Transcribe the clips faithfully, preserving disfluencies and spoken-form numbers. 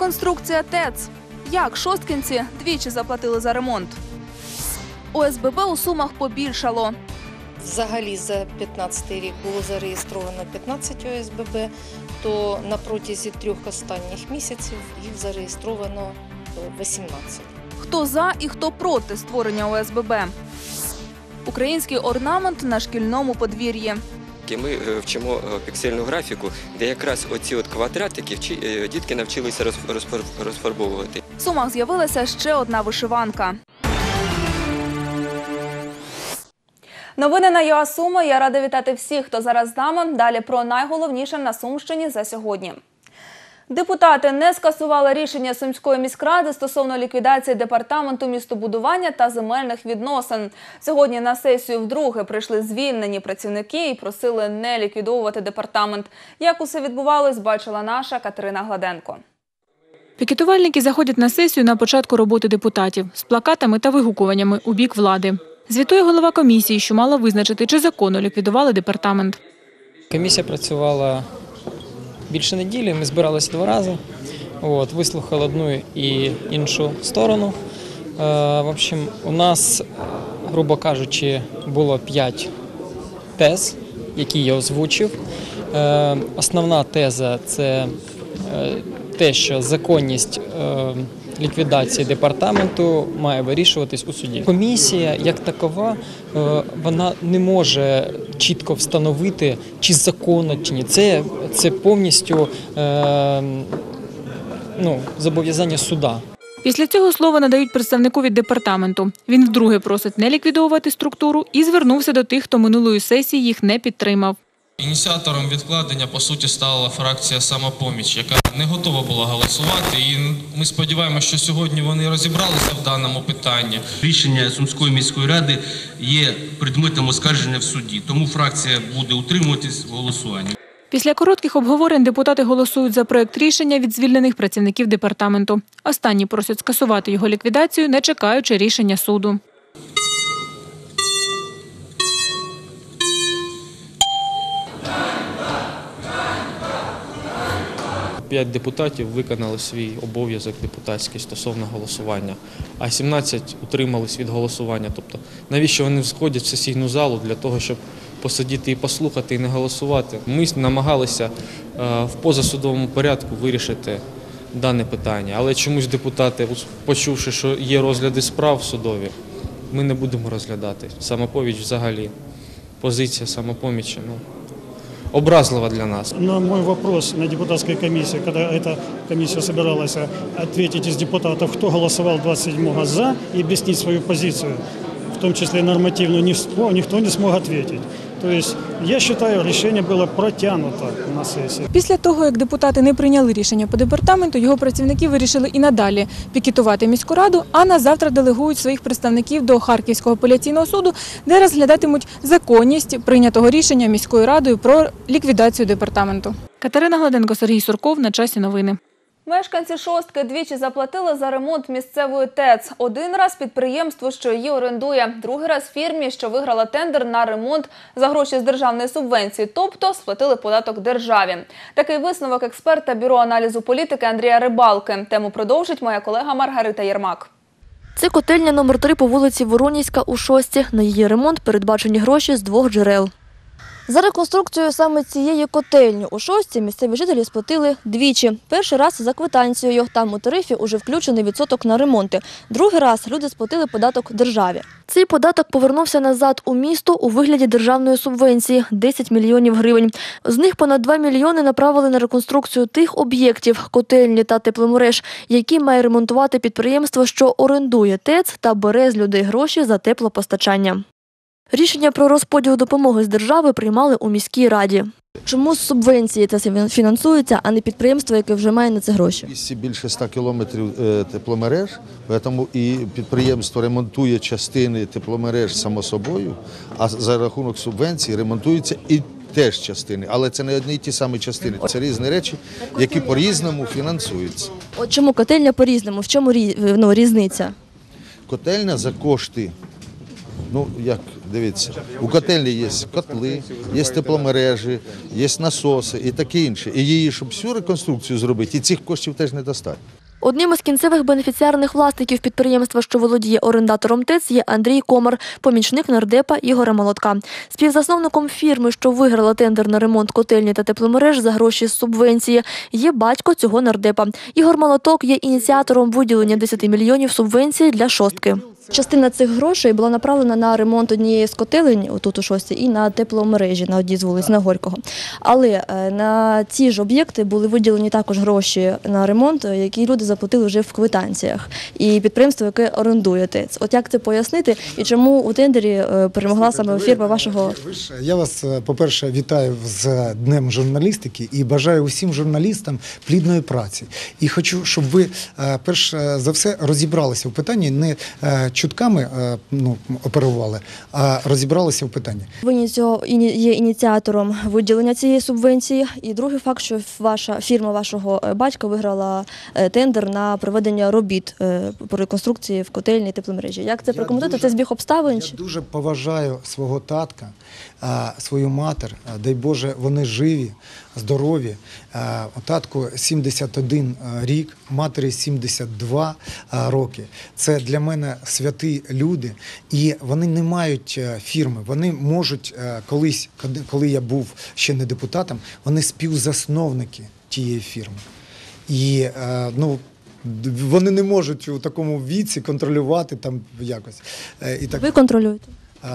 Реконструкція ТЕЦ. Як шосткинці двічі заплатили за ремонт? О С Б Б у Сумах побільшало. Взагалі за п'ятнадцятий рік було зареєстровано п'ятнадцять О С Б Б, то на протязі трьох останніх місяців їх зареєстровано вісімнадцять. Хто за і хто проти створення О С Б Б? Український орнамент на шкільному подвір'ї. Ми вчимо піксельну графіку, де якраз оці от квадратики дітки навчилися розфарбовувати. В Сумах з'явилася ще одна вишиванка. Новини на ЮА Суми. Я рада вітати всіх, хто зараз з нами. Далі про найголовніше на Сумщині за сьогодні. Депутати не скасували рішення Сумської міськради стосовно ліквідації департаменту містобудування та земельних відносин. Сьогодні на сесію вдруге прийшли звільнені працівники і просили не ліквідовувати департамент. Як усе відбувалось, бачила наша Катерина Гладенко. Пікетувальники заходять на сесію на початку роботи депутатів з плакатами та вигукуваннями у бік влади. Звітує голова комісії, що мала визначити, чи законно ліквідували департамент. Комісія працювала більше неділі, ми збиралися два рази, от, вислухали одну і іншу сторону. Е, в общем, у нас, грубо кажучи, було п'ять тез, які я озвучив. Е, основна теза – це е, те, що законність е, ліквідації департаменту має вирішуватись у суді. Комісія, як такова, вона не може чітко встановити, чи законно, чи ні. Це, це повністю е, ну, зобов'язання суда. Після цього слово надають представнику від департаменту. Він вдруге просить не ліквідовувати структуру і звернувся до тих, хто минулої сесії їх не підтримав. Ініціатором відкладення, по суті, стала фракція «Самопоміч», яка не готова була голосувати. І ми сподіваємося, що сьогодні вони розібралися в даному питанні. Рішення Сумської міської ради є предметом оскарження в суді, тому фракція буде утримуватись в голосуванні. Після коротких обговорень депутати голосують за проект рішення від звільнених працівників департаменту. Останні просять скасувати його ліквідацію, не чекаючи рішення суду. П'ять депутатів виконали свій обов'язок депутатський стосовно голосування, а сімнадцять утримались від голосування. Тобто, навіщо вони сходять в сесійну залу для того, щоб посидіти і послухати, і не голосувати? Ми намагалися в позасудовому порядку вирішити дане питання, але чомусь депутати, почувши, що є розгляди справ судові, ми не будемо розглядати. Самопоміч взагалі, позиція Самопомічі, ну, образливо для нас. На мой вопрос на депутатской комиссии, когда эта комиссия собиралась ответить из депутатов, кто голосовал двадцать седьмого за, и объяснить свою позицию, в том числе нормативную, никто не смог ответить. То есть, я считаю, решение было протянуто на сессии. Після того, як депутати не прийняли рішення по департаменту, його працівники вирішили і надалі пікетувати міську раду, а на завтра делегують своїх представників до Харківського апеляційного суду, де розглядатимуть законність прийнятого рішення міською радою про ліквідацію департаменту. Катерина Гладенко, Сергій Сурков. На часі новини. Мешканці Шостки двічі заплатили за ремонт місцевої ТЕЦ. Один раз підприємству, що її орендує, другий раз фірмі, що виграла тендер на ремонт за гроші з державної субвенції, тобто сплатили податок державі. Такий висновок експерта Бюро аналізу політики Андрія Рибалки. Тему продовжить моя колега Маргарита Єрмак. Це котельня номер три по вулиці Воронівська у Шостці. На її ремонт передбачені гроші з двох джерел. За реконструкцію саме цієї котельні у Шостці місцеві жителі сплатили двічі. Перший раз за квитанцією, там у тарифі уже включений відсоток на ремонти. Другий раз люди сплатили податок державі. Цей податок повернувся назад у місто у вигляді державної субвенції – десять мільйонів гривень. З них понад два мільйони направили на реконструкцію тих об'єктів – котельні та тепломереж, які має ремонтувати підприємство, що орендує ТЕЦ та бере з людей гроші за теплопостачання. Рішення про розподіл допомоги з держави приймали у міській раді. Чому з субвенції це фінансується, а не підприємство, яке вже має на це гроші? Більше ста кілометрів тепломереж, тому і підприємство ремонтує частини тепломереж само собою, а за рахунок субвенції ремонтуються і теж частини. Але це не одні й ті самі частини, це різні речі, які по-різному фінансуються. От чому котельня по-різному? В чому ну, різниця? Котельня за кошти Ну, як, дивіться, у котельні є котли, є тепломережі, є насоси і таке інше. І її, щоб всю реконструкцію зробити, і цих коштів теж недостатньо. Одним із кінцевих бенефіціарних власників підприємства, що володіє орендатором ТЕЦ, є Андрій Комар, помічник нардепа Ігоря Молотка. Співзасновником фірми, що виграла тендер на ремонт котельні та тепломереж за гроші з субвенції, є батько цього нардепа. Ігор Молоток є ініціатором виділення десять мільйонів субвенції для шостки. Частина цих грошей була направлена на ремонт однієї з котелень, отут у шостці, і на тепломережі на одній з вулиць, на Горького. Але на ці ж об'єкти були виділені також гроші на ремонт, які люди заплатили вже в квитанціях. І підприємство, яке орендує ТЕЦ. От як це пояснити і чому у тендері перемогла саме фірма вашого? Я вас, по-перше, вітаю з Днем журналістики і бажаю усім журналістам плідної праці. І хочу, щоб ви, перш за все, розібралися в питанні, не чутками ну, оперували, а розібралися в питанні. Ви є ініціатором виділення цієї субвенції. І другий факт, що ваша фірма вашого батька виграла тендер на проведення робіт по реконструкції в котельні тепломережі. Як це прокоментуєте? Це збіг обставин? Я дуже поважаю свого татка, свою матір. Дай Боже, вони живі, здорові. Татку сімдесят один рік, матері сімдесят два роки. Це для мене святі люди, і вони не мають фірми. Вони можуть колись, коли я був ще не депутатом, вони співзасновники тієї фірми. І, ну, вони не можуть у такому віці контролювати там якось. І так. Ви контролюєте?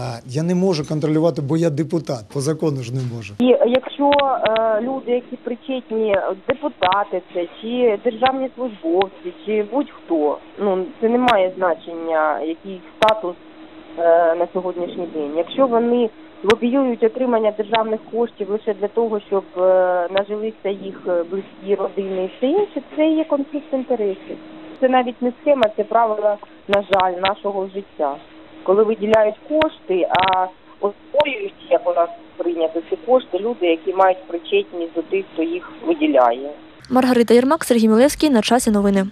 Я не можу контролювати, бо я депутат, по закону ж не можу. І якщо е, люди, які причетні, депутати це, чи державні службовці, чи будь-хто, ну це не має значення, який статус е, на сьогоднішній день. Якщо вони лобіюють отримання державних коштів лише для того, щоб е, нажилися їх близькі родини і все інше, це є конфлікт інтересів. Це навіть не схема, це правила, на жаль, нашого життя. Коли виділяють кошти, а освоюють, як у нас прийнято, ці кошти люди, які мають причетність до тих, хто їх виділяє. Маргарита Єрмак, Сергій Мілевський. На часі новини.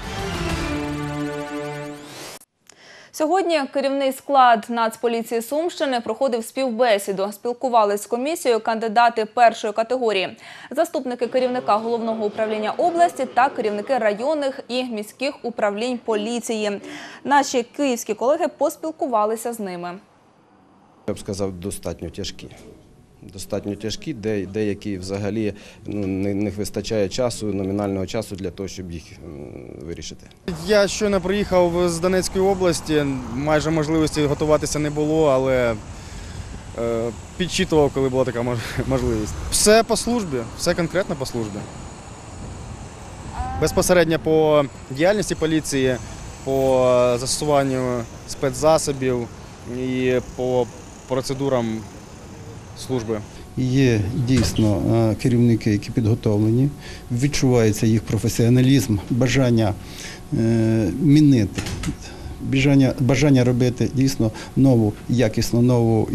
Сьогодні керівний склад Нацполіції Сумщини проходив співбесіду. Спілкувались з комісією кандидати першої категорії, заступники керівника головного управління області та керівники районних і міських управлінь поліції. Наші київські колеги поспілкувалися з ними. Я б сказав, достатньо тяжкі. Достатньо тяжкі, де деякі взагалі ну, не, не вистачає часу, номінального часу для того, щоб їх вирішити. Я щойно приїхав з Донецької області, майже можливості готуватися не було, але е, підчитував, коли була така можливість. Все по службі, все конкретно по службі. Безпосередньо по діяльності поліції, по застосуванню спецзасобів і по процедурам служби. Є дійсно керівники, які підготовлені, відчувається їх професіоналізм, бажання мінити, бажання, бажання робити дійсно нову, якісно нову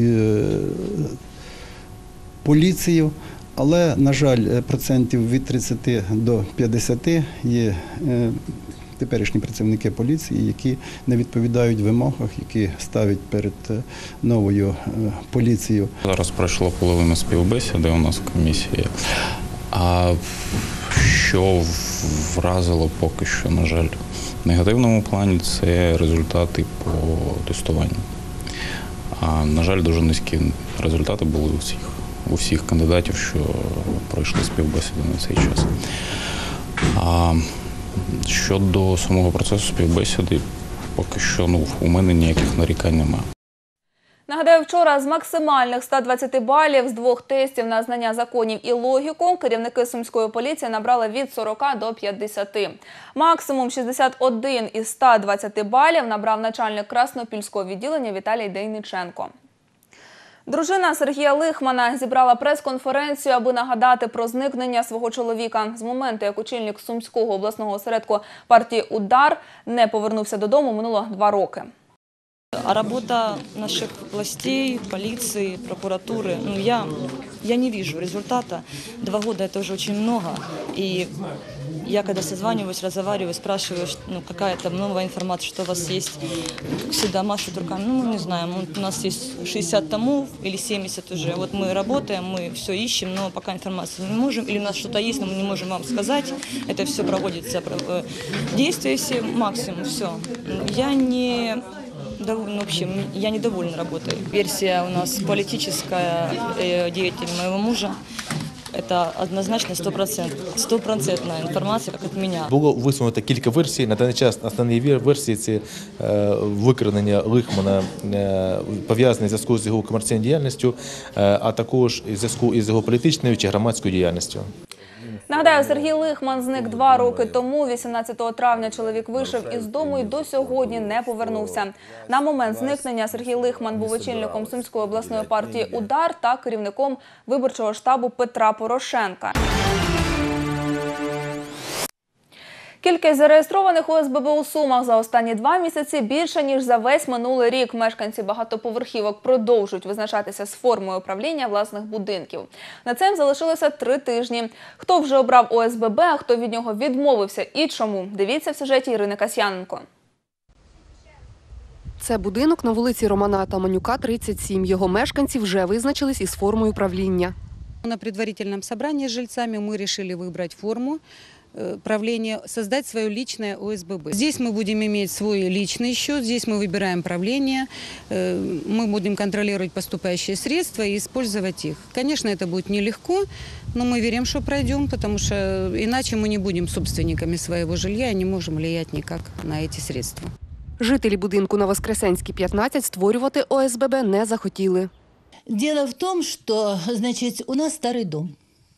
поліцію, але, на жаль, процентів від тридцяти до п'ятдесяти є теперішні працівники поліції, які не відповідають вимогах, які ставить перед новою поліцією. Зараз пройшло половина співбесіди у нас в комісії, а що вразило поки що, на жаль, в негативному плані, це результати по тестуванню. А, на жаль, дуже низькі результати були у всіх, у всіх кандидатів, що пройшли співбесіду на цей час. А, щодо самого процесу співбесіди, поки що ну, у мене ніяких нарікань немає. Нагадаю, вчора з максимальних ста двадцяти балів з двох тестів на знання законів і логіку керівники Сумської поліції набрали від сорока до п'ятдесяти. Максимум шістдесят один із ста двадцяти балів набрав начальник Краснопільського відділення Віталій Дейниченко. Дружина Сергія Лихмана зібрала прес-конференцію, аби нагадати про зникнення свого чоловіка. З моменту, як очільник Сумського обласного осередку партії «Удар» не повернувся додому, минуло два роки. А работа наших властей, полиции, прокуратуры, ну я, я не вижу результата. Два года – это уже очень много. И я когда созваниваюсь, разговариваю, спрашиваю, ну, какая-то новая информация, что у вас есть, всегда машут руками, ну, не знаю, у нас есть шестьдесят томов или семьдесят уже, вот мы работаем, мы все ищем, но пока информации не можем, или у нас что-то есть, но мы не можем вам сказать, это все проводится, действия все, максимум, все. Я не... Довольно, в общем, я недовольна работой. Версия у нас политическая, э, деятель моего мужа. Это однозначно стопроцентна інформація, як від мене. Було висунуто кілька версій. На даний час основні версії – це е, викрадення Лихмана, е, пов'язане в зв'язку з його комерційною діяльністю, е, а також в зв'язку із його політичною чи громадською діяльністю. Нагадаю, Сергій Лихман зник два роки тому. вісімнадцятого травня чоловік вийшов із дому і до сьогодні не повернувся. На момент зникнення Сергій Лихман був очільником Сумської обласної партії «Удар» та керівником виборчого штабу Петра Порошенка. Кількість зареєстрованих О С Б Б у Сумах за останні два місяці більше, ніж за весь минулий рік. Мешканці багатоповерхівок продовжують визначатися з формою управління власних будинків. На це їм залишилося три тижні. Хто вже обрав О С Б Б, а хто від нього відмовився і чому? Дивіться в сюжеті Ірини Касьяненко. Це будинок на вулиці Романа Атаманюка, тридцять сім. Його мешканці вже визначились із формою управління. На предварительном собрании с жильцами мы решили выбрать форму правления, создать свое личное О С Б Б. Здесь мы будем иметь свой личный счет, здесь мы выбираем правление, мы будем контролировать поступающие средства и использовать их. Конечно, это будет нелегко, но мы верим, что пройдем, потому что иначе мы не будем собственниками своего жилья и не можем влиять никак на эти средства. Жителі будинку на Воскресенській, п'ятнадцять, створювати О С Б Б не захотіли. Дело в том, что, значит, у нас старый дом.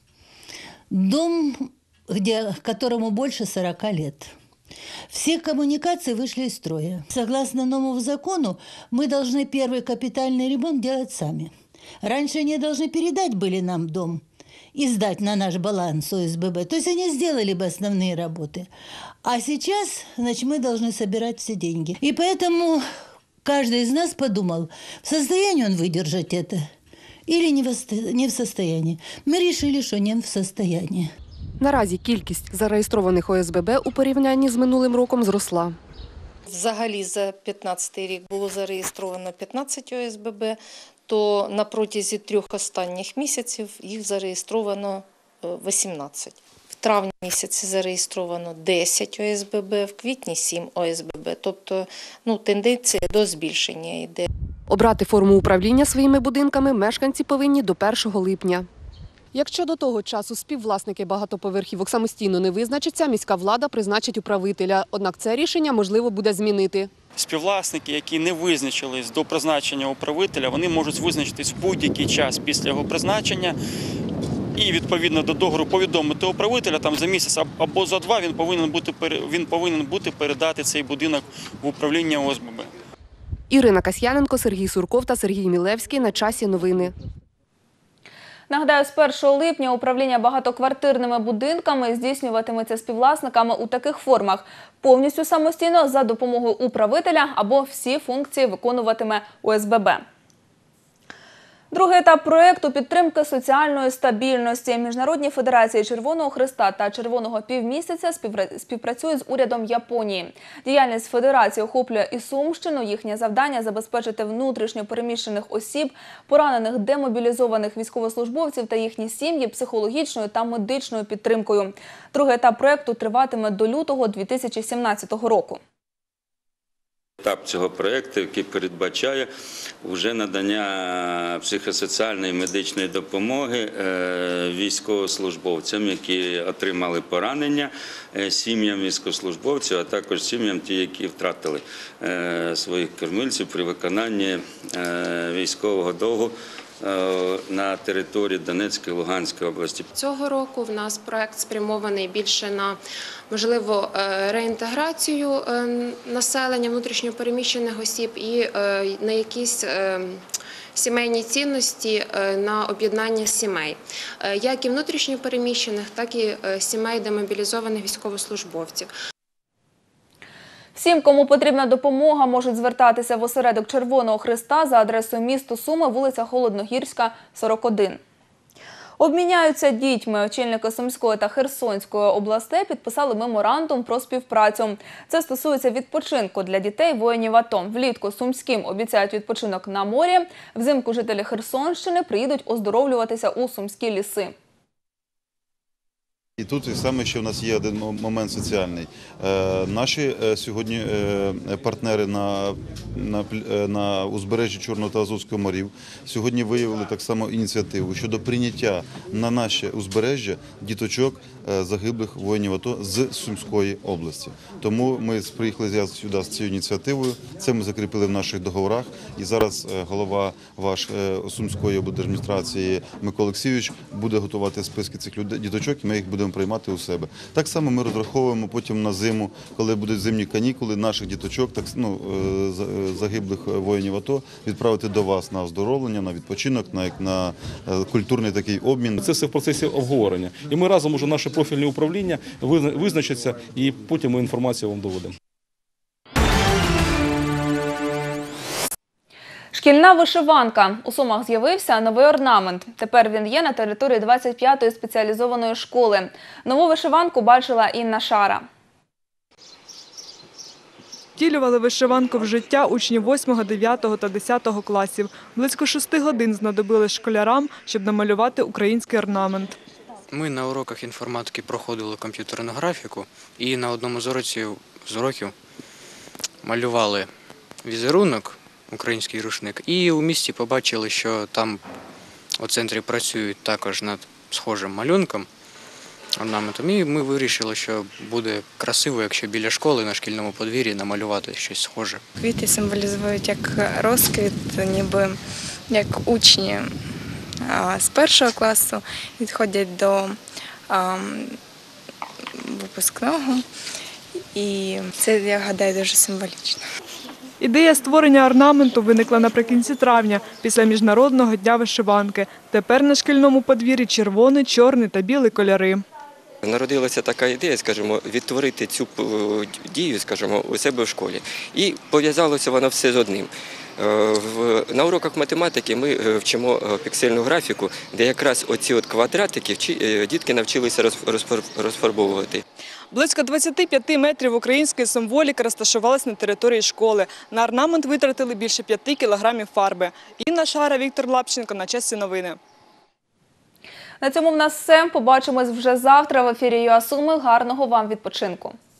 Дом, где, которому больше сорока лет. Все коммуникации вышли из строя. Согласно новому закону, мы должны первый капитальный ремонт делать сами. Раньше они должны передать были нам дом и сдать на наш баланс О С Б Б. То есть они сделали бы основные работы. А сейчас, значит, мы должны собирать все деньги. И поэтому каждый из нас подумал, в состоянии он выдержать это или не в состоянии. Мы решили, что не в состоянии. Наразі кількість зареєстрованих О С Б Б у порівнянні з минулим роком зросла. Взагалі за п'ятнадцятий рік було зареєстровано п'ятнадцять О С Б Б, то на протязі трьох останніх місяців їх зареєстровано вісімнадцять. В травні місяці зареєстровано десять О С Б Б, в квітні сім О С Б Б. Тобто, ну, тенденція до збільшення йде. Обрати форму управління своїми будинками мешканці повинні до першого липня. Якщо до того часу співвласники багатоповерхівок самостійно не визначаться, міська влада призначить управителя. Однак це рішення можливо буде змінити. Співвласники, які не визначились до призначення управителя, вони можуть визначитись в будь-який час після його призначення і відповідно до договору повідомити управителя, там за місяць або за два він повинен бути, він повинен бути передати цей будинок в управління О С Б Б. Ірина Касьяненко, Сергій Сурков та Сергій Мілевський. На часі новини. Нагадаю, з першого липня управління багатоквартирними будинками здійснюватиметься співвласниками у таких формах. Повністю самостійно за допомогою управителя або всі функції виконуватиме О С Б Б. Другий етап проєкту підтримки соціальної стабільності. Міжнародні федерації Червоного Хреста та Червоного Півмісяця співпрацюють з урядом Японії. Діяльність федерації охоплює і Сумщину. Їхнє завдання – забезпечити внутрішньо переміщених осіб, поранених, демобілізованих військовослужбовців та їхні сім'ї психологічною та медичною підтримкою. Другий етап проєкту триватиме до лютого дві тисячі сімнадцятого року. Етап цього проєкту, який передбачає вже надання психосоціальної медичної допомоги військовослужбовцям, які отримали поранення, сім'ям військовослужбовців, а також сім'ям ті, які втратили своїх кормильців при виконанні військового долгу на території Донецької, Луганської області. Цього року в нас проект спрямований більше на, можливо, реінтеграцію населення внутрішньопереміщених осіб і на якісь сімейні цінності, на об'єднання сімей. Як і внутрішньопереміщених, так і сімей демобілізованих військовослужбовців. Всім, кому потрібна допомога, можуть звертатися в осередок Червоного Хреста за адресою місто Суми, вулиця Холодногірська, сорок один. Обміняються дітьми. Очільники Сумської та Херсонської областей підписали меморандум про співпрацю. Це стосується відпочинку для дітей воїнів АТО. Влітку Сумським обіцяють відпочинок на морі. Взимку жителі Херсонщини приїдуть оздоровлюватися у сумські ліси. І тут саме ще в нас є один момент соціальний. Е, наші е, сьогодні е, партнери на, на, на узбережжі Чорного та Азовського морів сьогодні виявили так само ініціативу щодо прийняття на наше узбережжя діточок е, загиблих воїнів АТО з Сумської області. Тому ми приїхали сюди з цією ініціативою, це ми закріпили в наших договорах. І зараз е, голова ваш е, Сумської облдержадміністрації Микола Олексійович буде готувати списки цих людей, діточок, і ми їх будемо приймати у себе. Так само ми розраховуємо потім на зиму, коли будуть зимні канікули, наших діточок, так, ну, загиблих воїнів АТО, відправити до вас на оздоровлення, на відпочинок, на, на культурний такий обмін. Це все в процесі обговорення. І ми разом уже наше профільне управління визначиться, і потім ми інформацію вам доведемо. Шкільна вишиванка. У Сумах з'явився новий орнамент. Тепер він є на території двадцять п'ятої спеціалізованої школи. Нову вишиванку бачила Інна Шара. Втілювали вишиванку в життя учні восьмого, дев'ятого та десятого класів. Близько шести годин знадобилось школярам, щоб намалювати український орнамент. Ми на уроках інформатики проходили комп'ютерну графіку і на одному з уроків, з уроків малювали візерунок, український рушник, і у місті побачили, що там у центрі працюють також над схожим малюнком, орнаментом, і ми вирішили, що буде красиво, якщо біля школи на шкільному подвір'ї намалювати щось схоже. Квіти символізують як розквіт, ніби як учні з першого класу відходять до а, випускного, і це, я гадаю, дуже символічно. Ідея створення орнаменту виникла наприкінці травня, після Міжнародного дня вишиванки. Тепер на шкільному подвір'ї червоний, чорний та білий кольори. Народилася така ідея, скажімо, відтворити цю дію, скажімо, у себе в школі. І пов'язалося воно все з одним. На уроках математики ми вчимо піксельну графіку, де якраз оці от квадратики дітки навчилися розфарбовувати. Близько двадцяти п'яти метрів української символіки розташувалися на території школи. На орнамент витратили більше п'яти кілограмів фарби. Інна Шара, Віктор Лапченко. На часі новини. На цьому в нас все. Побачимось вже завтра в ефірі ЮА Суми. Гарного вам відпочинку.